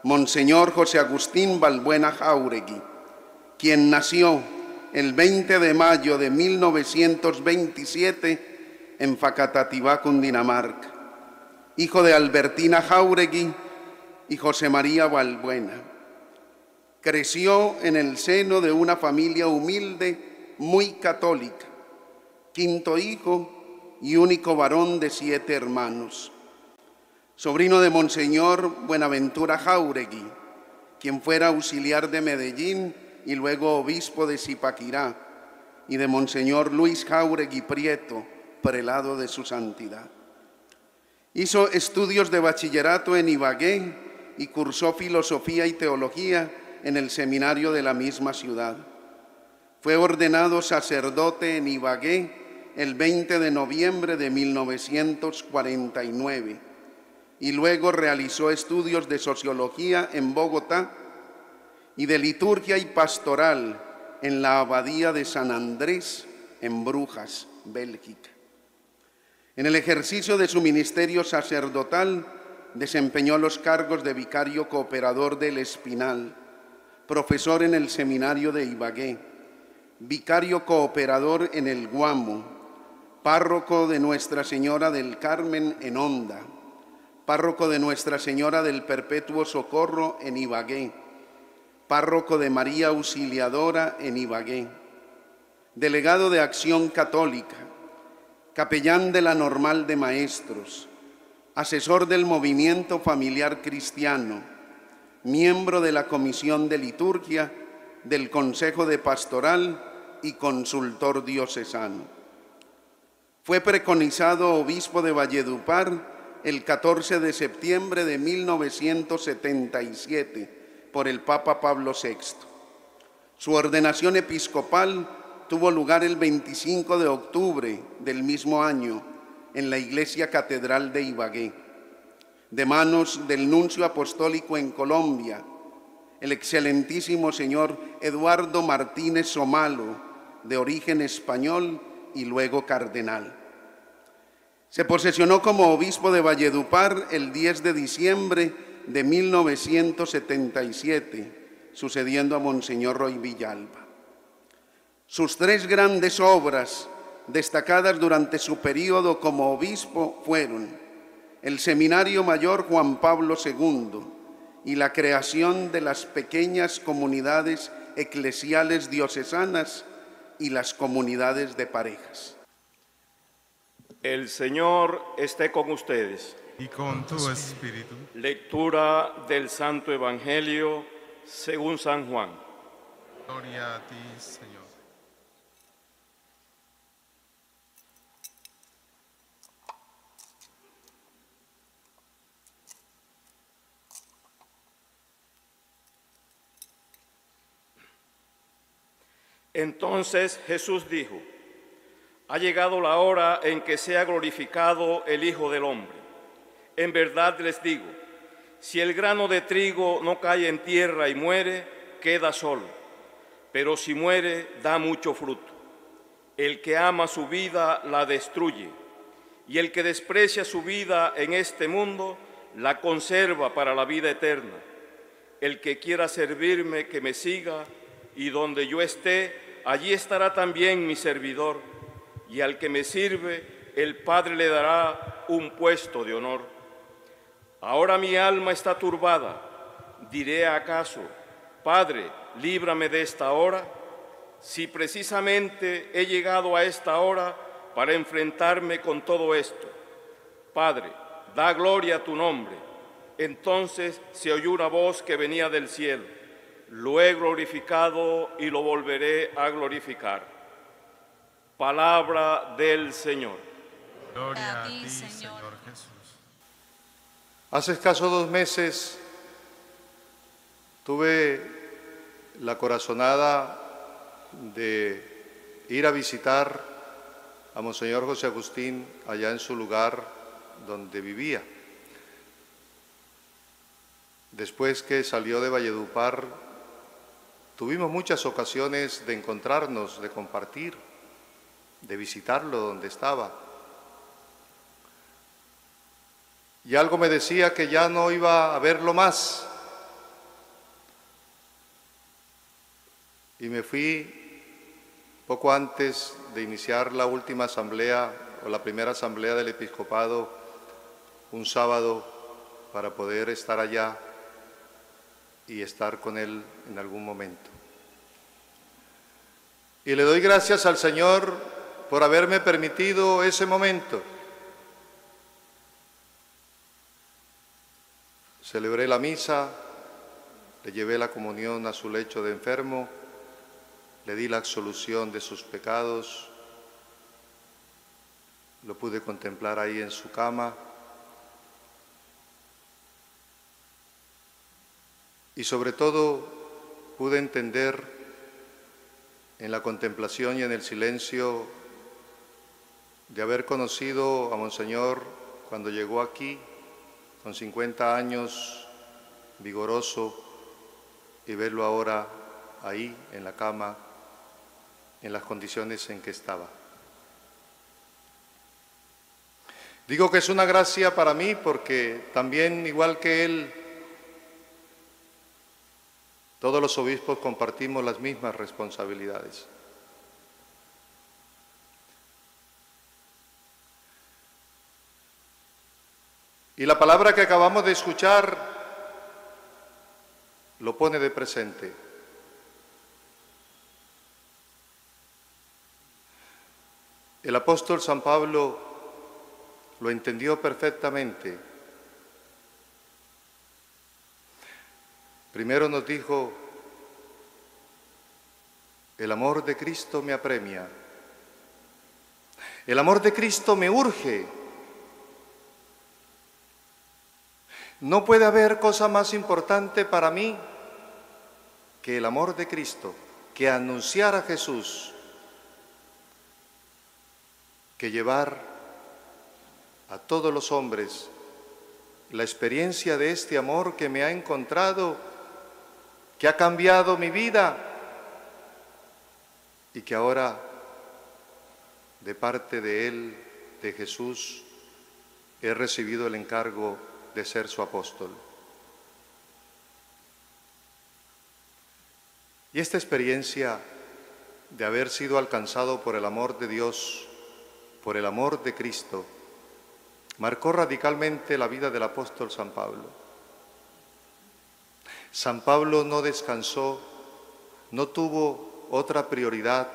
Monseñor José Agustín Balbuena Jáuregui, quien nació el 20 de mayo de 1927 en Facatativá, Cundinamarca, hijo de Albertina Jáuregui y José María Balbuena. Creció en el seno de una familia humilde, muy católica, quinto hijo y único varón de 7 hermanos. Sobrino de Monseñor Buenaventura Jáuregui, quien fuera auxiliar de Medellín y luego obispo de Zipaquirá, y de Monseñor Luis Jáuregui Prieto, prelado de su santidad. Hizo estudios de bachillerato en Ibagué y cursó filosofía y teología en el seminario de la misma ciudad. Fue ordenado sacerdote en Ibagué el 20 de noviembre de 1949 y luego realizó estudios de sociología en Bogotá y de liturgia y pastoral en la abadía de San Andrés en Brujas, Bélgica. En el ejercicio de su ministerio sacerdotal desempeñó los cargos de vicario cooperador del Espinal, profesor en el seminario de Ibagué, vicario cooperador en el Guamo, párroco de Nuestra Señora del Carmen en Honda, párroco de Nuestra Señora del Perpetuo Socorro en Ibagué, párroco de María Auxiliadora en Ibagué, delegado de Acción Católica, capellán de la Normal de Maestros, asesor del Movimiento Familiar Cristiano, miembro de la Comisión de Liturgia, del Consejo de Pastoral y consultor diocesano. Fue preconizado obispo de Valledupar el 14 de septiembre de 1977 por el Papa Pablo VI. Su ordenación episcopal tuvo lugar el 25 de octubre del mismo año en la Iglesia Catedral de Ibagué, de manos del nuncio apostólico en Colombia, el excelentísimo señor Eduardo Martínez Somalo, de origen español y luego cardenal. Se posesionó como obispo de Valledupar el 10 de diciembre de 1977, sucediendo a Monseñor Roy Villalba. Sus 3 grandes obras destacadas durante su período como obispo fueron el Seminario Mayor Juan Pablo II y la creación de las pequeñas comunidades eclesiales diocesanas y las comunidades de parejas. El Señor esté con ustedes. Y con tu espíritu. Lectura del Santo Evangelio según San Juan. Gloria a ti, Señor. Entonces Jesús dijo: ha llegado la hora en que sea glorificado el Hijo del Hombre. En verdad les digo, si el grano de trigo no cae en tierra y muere, queda solo, pero si muere, da mucho fruto. El que ama su vida la destruye, y el que desprecia su vida en este mundo la conserva para la vida eterna. El que quiera servirme, que me siga, y donde yo esté, allí estará también mi servidor, y al que me sirve, el Padre le dará un puesto de honor. Ahora mi alma está turbada. ¿Diré acaso, Padre, líbrame de esta hora? Si precisamente he llegado a esta hora para enfrentarme con todo esto. Padre, da gloria a tu nombre. Entonces se oyó una voz que venía del cielo: lo he glorificado y lo volveré a glorificar. Palabra del Señor. Gloria a ti, Señor Jesús. Hace escasos 2 meses tuve la corazonada de ir a visitar a Monseñor José Agustín allá en su lugar donde vivía. Después que salió de Valledupar, tuvimos muchas ocasiones de encontrarnos, de compartir, de visitarlo donde estaba. Y algo me decía que ya no iba a verlo más, y me fui poco antes de iniciar la última asamblea o la primera asamblea del episcopado un sábado para poder estar allá y estar con él en algún momento. Y le doy gracias al Señor por haberme permitido ese momento. Celebré la misa, le llevé la comunión a su lecho de enfermo, le di la absolución de sus pecados, lo pude contemplar ahí en su cama y sobre todo pude entender en la contemplación y en el silencio de haber conocido a Monseñor cuando llegó aquí con 50 años, vigoroso, y verlo ahora ahí en la cama, en las condiciones en que estaba. Digo que es una gracia para mí porque también, igual que él, todos los obispos compartimos las mismas responsabilidades. Y la palabra que acabamos de escuchar lo pone de presente. El apóstol San Pablo lo entendió perfectamente. Primero nos dijo, el amor de Cristo me apremia, el amor de Cristo me urge. No puede haber cosa más importante para mí que el amor de Cristo, que anunciar a Jesús, que llevar a todos los hombres la experiencia de este amor que me ha encontrado, que ha cambiado mi vida y que ahora, de parte de Él, de Jesús, he recibido el encargo de ser su apóstol. Y esta experiencia de haber sido alcanzado por el amor de Dios, por el amor de Cristo, marcó radicalmente la vida del apóstol San Pablo. San Pablo no descansó, no tuvo otra prioridad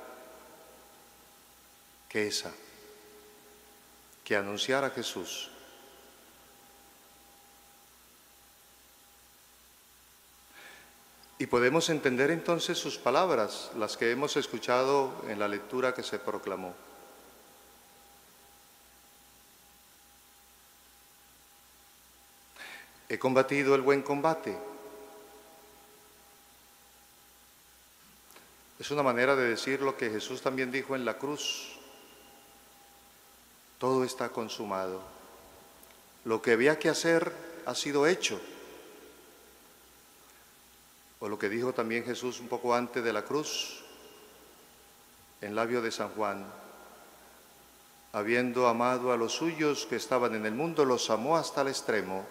que esa, que anunciar a Jesús. Y podemos entender entonces sus palabras, las que hemos escuchado en la lectura que se proclamó. He combatido el buen combate. Es una manera de decir lo que Jesús también dijo en la cruz. Todo está consumado. Lo que había que hacer ha sido hecho. O lo que dijo también Jesús un poco antes de la cruz, en labio de San Juan, habiendo amado a los suyos que estaban en el mundo, los amó hasta el extremo.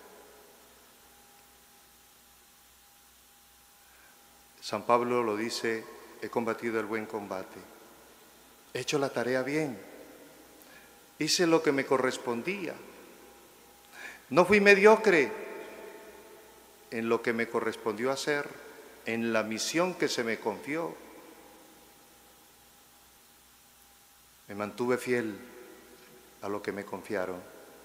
San Pablo lo dice, he combatido el buen combate, he hecho la tarea bien, hice lo que me correspondía, no fui mediocre en lo que me correspondió hacer, en la misión que se me confió. Me mantuve fiel a lo que me confiaron.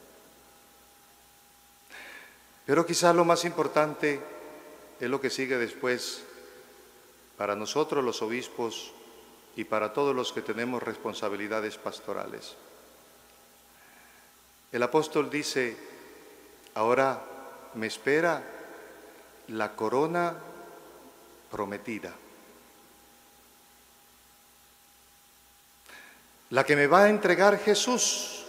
Pero quizás lo más importante es lo que sigue después para nosotros los obispos y para todos los que tenemos responsabilidades pastorales. El apóstol dice, ahora me espera la corona prometida, la que me va a entregar Jesús.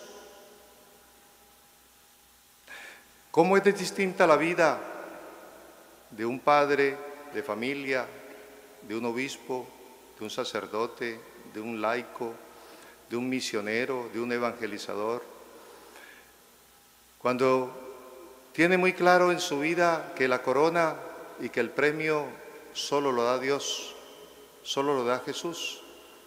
¿Cómo es distinta la vida de un padre de familia, de un obispo, de un sacerdote, de un laico, de un misionero, de un evangelizador? Cuando tiene muy claro en su vida que la corona y que el premio solo lo da Dios, solo lo da Jesús.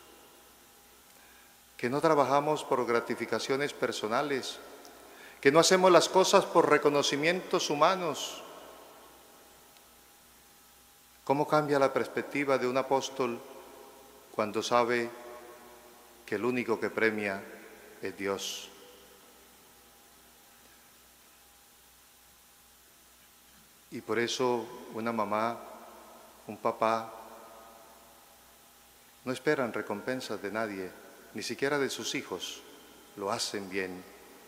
Que no trabajamos por gratificaciones personales, que no hacemos las cosas por reconocimientos humanos. ¿Cómo cambia la perspectiva de un apóstol cuando sabe que el único que premia es Dios? Y por eso una mamá, un papá, no esperan recompensas de nadie, ni siquiera de sus hijos. Lo hacen bien.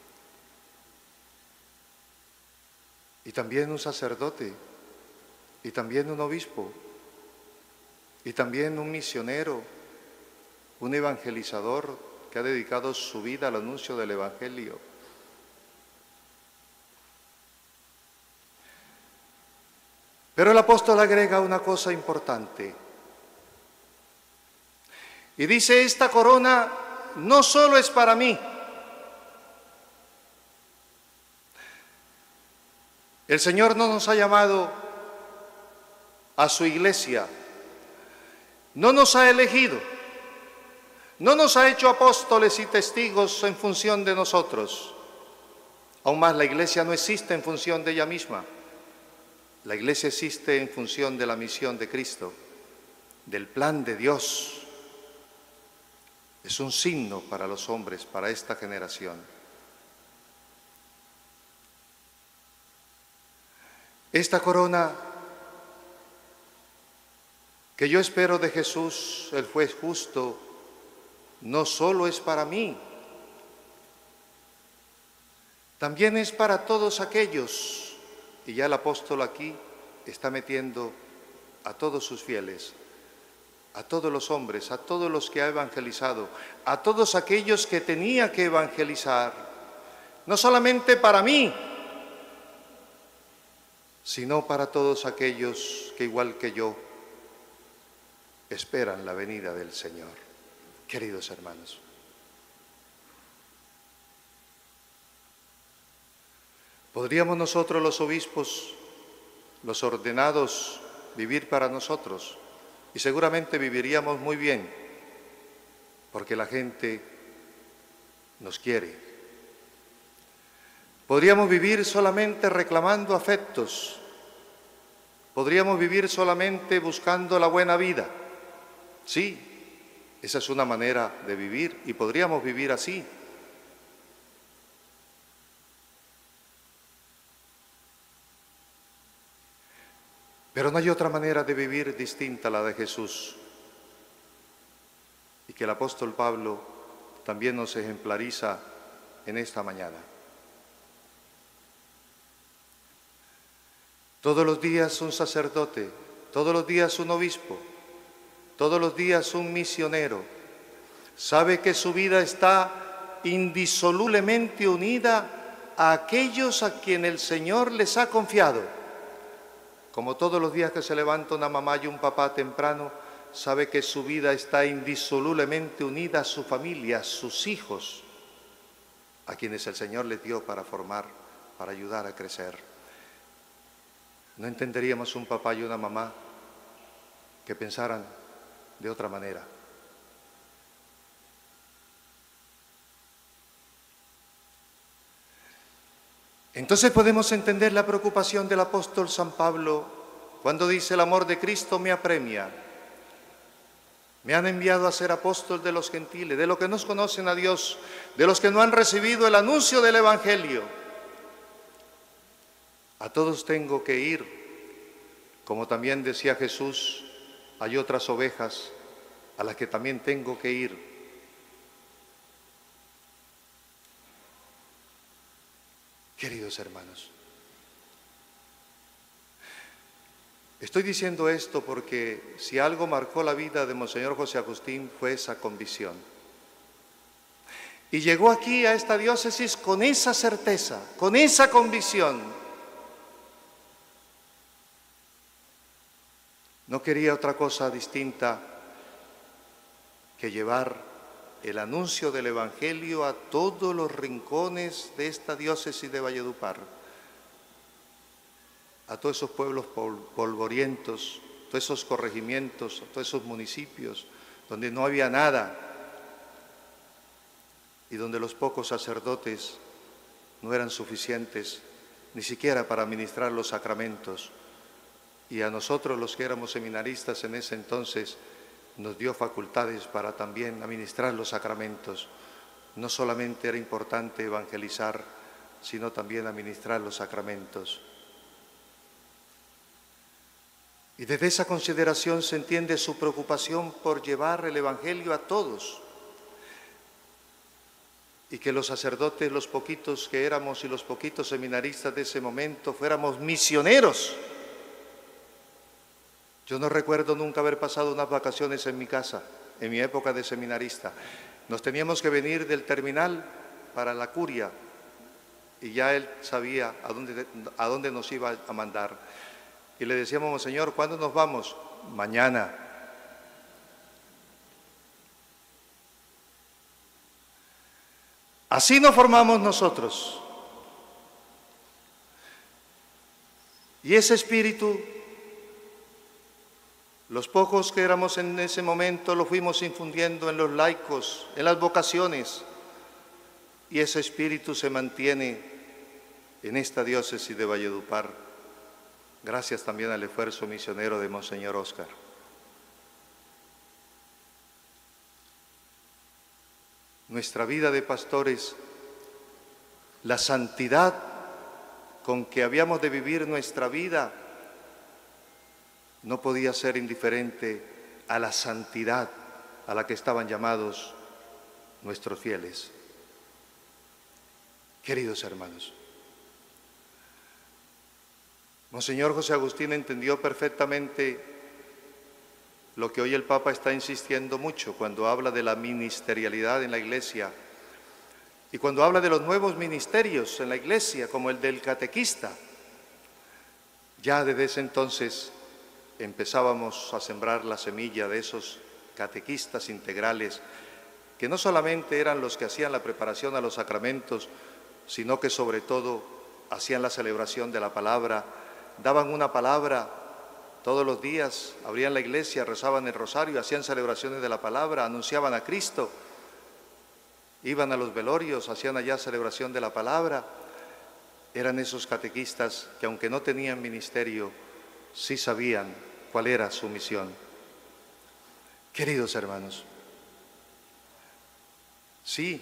Y también un sacerdote, y también un obispo, y también un misionero, un evangelizador que ha dedicado su vida al anuncio del Evangelio. Pero el apóstol agrega una cosa importante. Y dice, esta corona no solo es para mí. El Señor no nos ha llamado a su iglesia, no nos ha elegido, no nos ha hecho apóstoles y testigos en función de nosotros. Aún más, la iglesia no existe en función de ella misma. La iglesia existe en función de la misión de Cristo, del plan de Dios. Es un signo para los hombres, para esta generación. Esta corona que yo espero de Jesús, el juez justo, no solo es para mí, también es para todos aquellos. Y ya el apóstol aquí está metiendo a todos sus fieles, a todos los hombres, a todos los que ha evangelizado, a todos aquellos que tenía que evangelizar, no solamente para mí, sino para todos aquellos que, igual que yo, esperan la venida del Señor. Queridos hermanos, ¿podríamos nosotros los obispos, los ordenados, vivir para nosotros? Y seguramente viviríamos muy bien, porque la gente nos quiere. Podríamos vivir solamente reclamando afectos, podríamos vivir solamente buscando la buena vida. Sí, esa es una manera de vivir y podríamos vivir así. Pero no hay otra manera de vivir distinta a la de Jesús. Y que el apóstol Pablo también nos ejemplariza en esta mañana. Todos los días un sacerdote, todos los días un obispo, todos los días un misionero, sabe que su vida está indisolublemente unida a aquellos a quienes el Señor les ha confiado. Como todos los días que se levanta una mamá y un papá temprano, sabe que su vida está indisolublemente unida a su familia, a sus hijos, a quienes el Señor les dio para formar, para ayudar a crecer. No entenderíamos un papá y una mamá que pensaran de otra manera. Entonces podemos entender la preocupación del apóstol San Pablo cuando dice: el amor de Cristo me apremia. Me han enviado a ser apóstol de los gentiles, de los que no conocen a Dios, de los que no han recibido el anuncio del Evangelio. A todos tengo que ir, como también decía Jesús, hay otras ovejas a las que también tengo que ir. Queridos hermanos, estoy diciendo esto porque si algo marcó la vida de Monseñor José Agustín fue esa convicción. Y llegó aquí a esta diócesis con esa certeza, con esa convicción. No quería otra cosa distinta que llevar el anuncio del Evangelio a todos los rincones de esta diócesis de Valledupar, a todos esos pueblos polvorientos, todos esos corregimientos, todos esos municipios donde no había nada y donde los pocos sacerdotes no eran suficientes ni siquiera para administrar los sacramentos. Y a nosotros, los que éramos seminaristas en ese entonces, nos dio facultades para también administrar los sacramentos. No solamente era importante evangelizar, sino también administrar los sacramentos. Y desde esa consideración se entiende su preocupación por llevar el Evangelio a todos. Y que los sacerdotes, los poquitos que éramos y los poquitos seminaristas de ese momento, fuéramos misioneros. Yo no recuerdo nunca haber pasado unas vacaciones en mi casa, en mi época de seminarista. Nos teníamos que venir del terminal para la curia y ya él sabía a dónde nos iba a mandar. Y le decíamos: Monseñor, ¿cuándo nos vamos? Mañana. Así nos formamos nosotros. Y ese espíritu, los pocos que éramos en ese momento, lo fuimos infundiendo en los laicos, en las vocaciones. Y ese espíritu se mantiene en esta diócesis de Valledupar, gracias también al esfuerzo misionero de Monseñor Óscar. Nuestra vida de pastores, la santidad con que habíamos de vivir nuestra vida, no podía ser indiferente a la santidad a la que estaban llamados nuestros fieles. Queridos hermanos, Monseñor José Agustín entendió perfectamente lo que hoy el Papa está insistiendo mucho cuando habla de la ministerialidad en la Iglesia y cuando habla de los nuevos ministerios en la Iglesia, como el del catequista. Ya desde ese entonces empezábamos a sembrar la semilla de esos catequistas integrales, que no solamente eran los que hacían la preparación a los sacramentos, sino que sobre todo hacían la celebración de la palabra, daban una palabra todos los días, abrían la iglesia, rezaban el rosario, hacían celebraciones de la palabra, anunciaban a Cristo, iban a los velorios, hacían allá celebración de la palabra. Eran esos catequistas que, aunque no tenían ministerio, sí sabían cuál era su misión. Queridos hermanos, sí,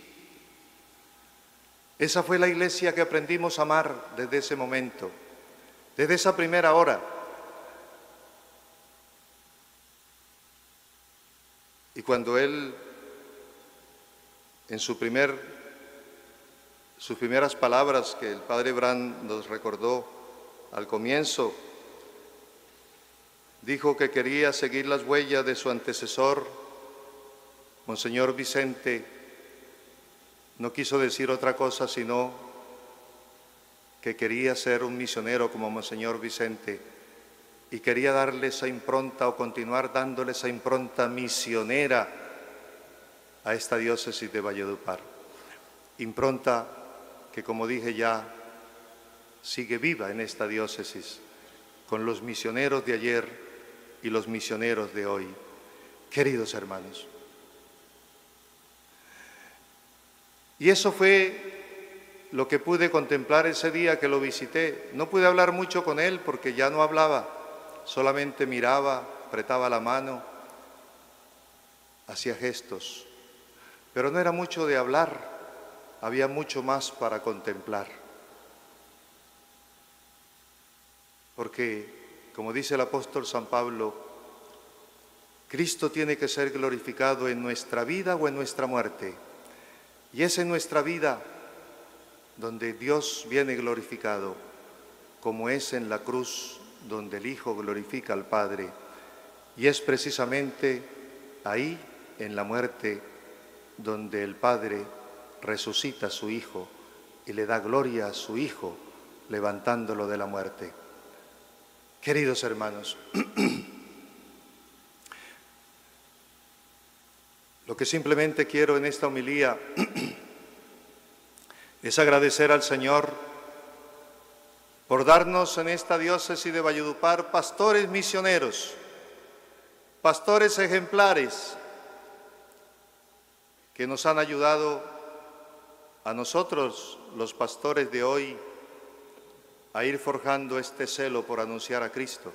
esa fue la iglesia que aprendimos a amar desde ese momento, desde esa primera hora. Y cuando él, en sus primeras palabras que el padre Brand nos recordó al comienzo, dijo que quería seguir las huellas de su antecesor, Monseñor Vicente, no quiso decir otra cosa sino que quería ser un misionero como Monseñor Vicente y quería darle esa impronta o continuar dándole esa impronta misionera a esta diócesis de Valledupar. Impronta que, como dije ya, sigue viva en esta diócesis, con los misioneros de ayer y los misioneros de hoy. Queridos hermanos, y eso fue lo que pude contemplar ese día que lo visité. No pude hablar mucho con él porque ya no hablaba, solamente miraba, apretaba la mano, hacía gestos, pero no era mucho de hablar, había mucho más para contemplar. Porque, como dice el apóstol San Pablo, Cristo tiene que ser glorificado en nuestra vida o en nuestra muerte. Y es en nuestra vida donde Dios viene glorificado, como es en la cruz donde el Hijo glorifica al Padre. Y es precisamente ahí, en la muerte, donde el Padre resucita a su Hijo y le da gloria a su Hijo, levantándolo de la muerte. Queridos hermanos, lo que simplemente quiero en esta homilía es agradecer al Señor por darnos en esta diócesis de Valledupar pastores misioneros, pastores ejemplares que nos han ayudado a nosotros, los pastores de hoy, a ir forjando este celo por anunciar a Cristo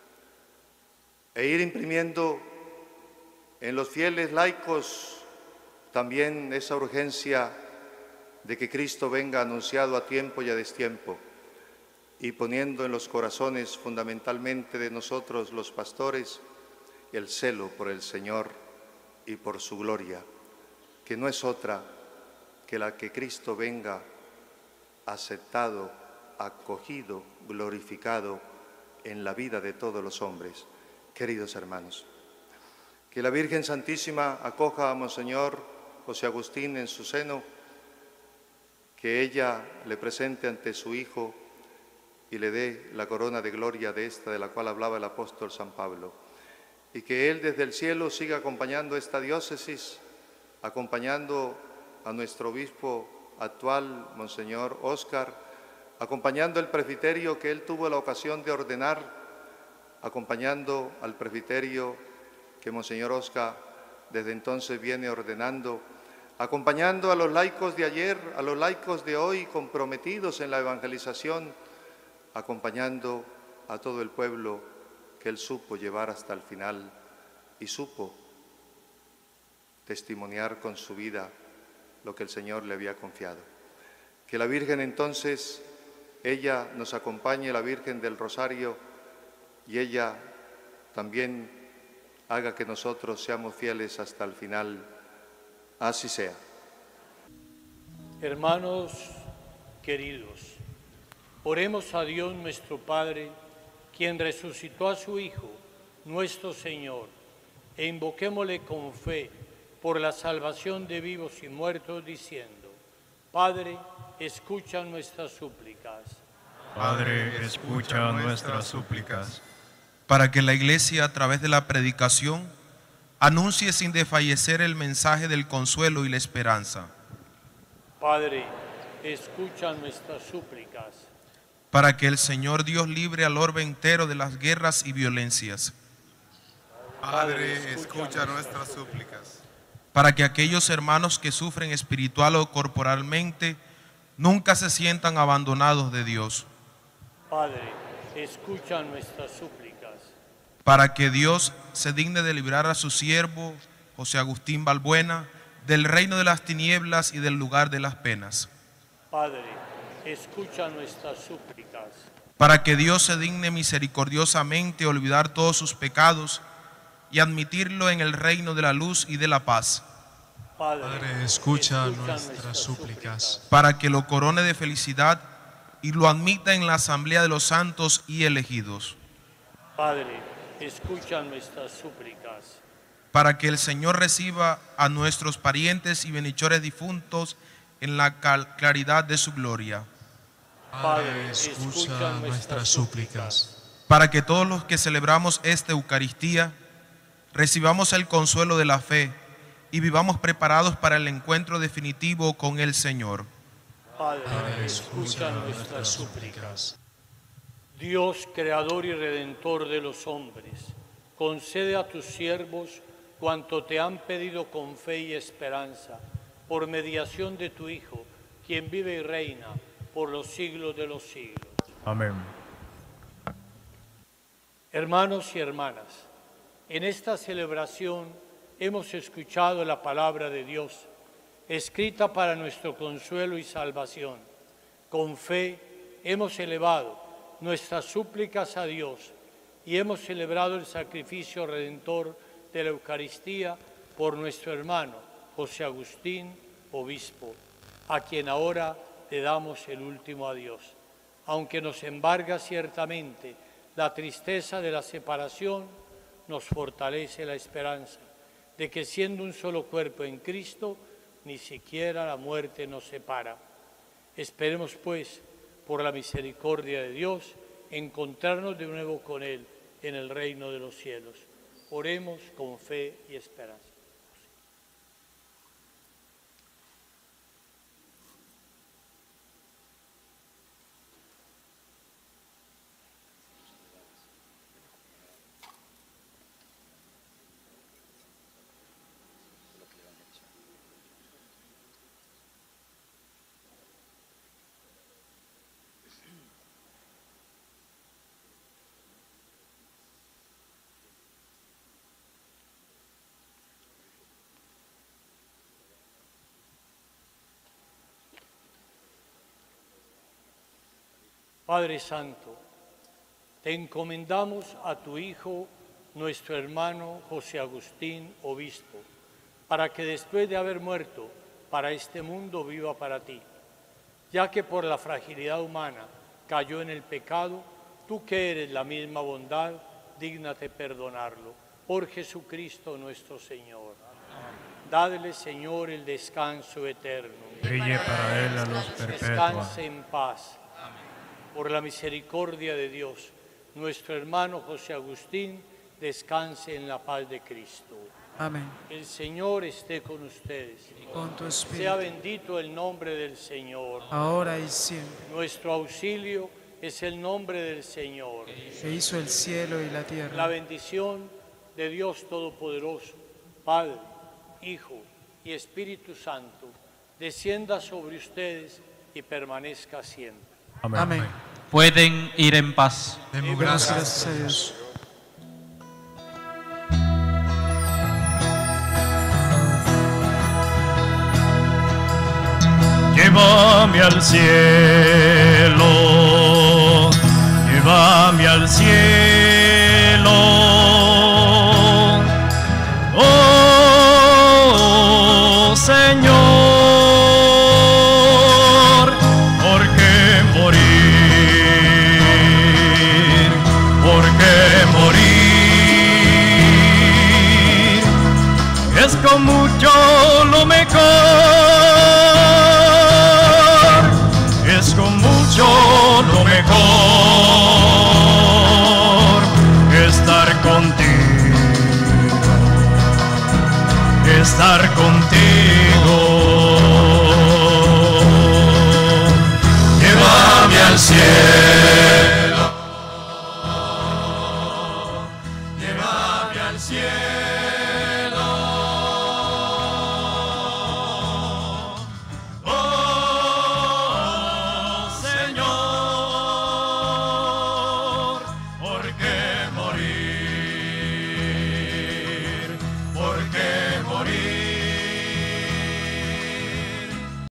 e ir imprimiendo en los fieles laicos también esa urgencia de que Cristo venga anunciado a tiempo y a destiempo, y poniendo en los corazones fundamentalmente de nosotros los pastores el celo por el Señor y por su gloria, que no es otra que la que Cristo venga aceptado, acogido, glorificado en la vida de todos los hombres. Queridos hermanos, que la Virgen Santísima acoja a Monseñor José Agustín en su seno, que ella le presente ante su Hijo y le dé la corona de gloria de esta de la cual hablaba el apóstol San Pablo, y que Él desde el cielo siga acompañando esta diócesis, acompañando a nuestro obispo actual, Monseñor Óscar, acompañando el presbiterio que él tuvo la ocasión de ordenar, acompañando al presbiterio que Monseñor Óscar desde entonces viene ordenando, acompañando a los laicos de ayer, a los laicos de hoy comprometidos en la evangelización, acompañando a todo el pueblo que él supo llevar hasta el final y supo testimoniar con su vida lo que el Señor le había confiado. Que la Virgen entonces, ella nos acompañe, la Virgen del Rosario, y ella también haga que nosotros seamos fieles hasta el final. Así sea. Hermanos queridos, oremos a Dios nuestro Padre, quien resucitó a su Hijo, nuestro Señor, e invoquémosle con fe por la salvación de vivos y muertos, diciendo: Padre, escucha nuestras súplicas. Padre, escucha nuestras súplicas. Para que la Iglesia, a través de la predicación, anuncie sin desfallecer el mensaje del consuelo y la esperanza. Padre, escucha nuestras súplicas. Para que el Señor Dios libre al orbe entero de las guerras y violencias. Padre, escucha nuestras súplicas. Para que aquellos hermanos que sufren espiritual o corporalmente nunca se sientan abandonados de Dios. Padre, escucha nuestras súplicas. Para que Dios se digne de librar a su siervo, José Agustín Balbuena, del reino de las tinieblas y del lugar de las penas. Padre, escucha nuestras súplicas. Para que Dios se digne misericordiosamente olvidar todos sus pecados y admitirlo en el reino de la luz y de la paz. Padre, escucha nuestras súplicas. Para que lo corone de felicidad y lo admita en la asamblea de los santos y elegidos. Padre, escucha nuestras súplicas. Para que el Señor reciba a nuestros parientes y bienhechores difuntos en la claridad de su gloria. Padre, escucha nuestras súplicas. Para que todos los que celebramos esta Eucaristía recibamos el consuelo de la fe y vivamos preparados para el encuentro definitivo con el Señor. Padre, escucha nuestras súplicas. Dios, creador y redentor de los hombres, concede a tus siervos cuanto te han pedido con fe y esperanza, por mediación de tu Hijo, quien vive y reina por los siglos de los siglos. Amén. Hermanos y hermanas, en esta celebración hemos escuchado la palabra de Dios, escrita para nuestro consuelo y salvación. Con fe hemos elevado nuestras súplicas a Dios y hemos celebrado el sacrificio redentor de la Eucaristía por nuestro hermano José Agustín, obispo, a quien ahora le damos el último adiós. Aunque nos embarga ciertamente la tristeza de la separación, nos fortalece la esperanza de que siendo un solo cuerpo en Cristo, ni siquiera la muerte nos separa. Esperemos pues, por la misericordia de Dios, encontrarnos de nuevo con Él en el reino de los cielos. Oremos con fe y esperanza. Padre Santo, te encomendamos a tu Hijo, nuestro hermano José Agustín, obispo, para que después de haber muerto para este mundo viva para ti. Ya que por la fragilidad humana cayó en el pecado, tú que eres la misma bondad, dígnate perdonarlo. Por Jesucristo nuestro Señor. Dadle, Señor, el descanso eterno. Brille para él la luz perpetua. Descanse en paz. Por la misericordia de Dios, nuestro hermano José Agustín descanse en la paz de Cristo. Amén. El Señor esté con ustedes. Con tu espíritu. Sea bendito el nombre del Señor. Ahora y siempre. Nuestro auxilio es el nombre del Señor. Que hizo el cielo y la tierra. La bendición de Dios Todopoderoso, Padre, Hijo y Espíritu Santo, descienda sobre ustedes y permanezca siempre. Amén. Pueden ir en paz. Demos Gracias gracias a Dios. Llévame al cielo, llévame al cielo, oh Señor, porque morir es con mucho lo mejor. Es con mucho lo mejor estar contigo, estar contigo. Llévame al cielo.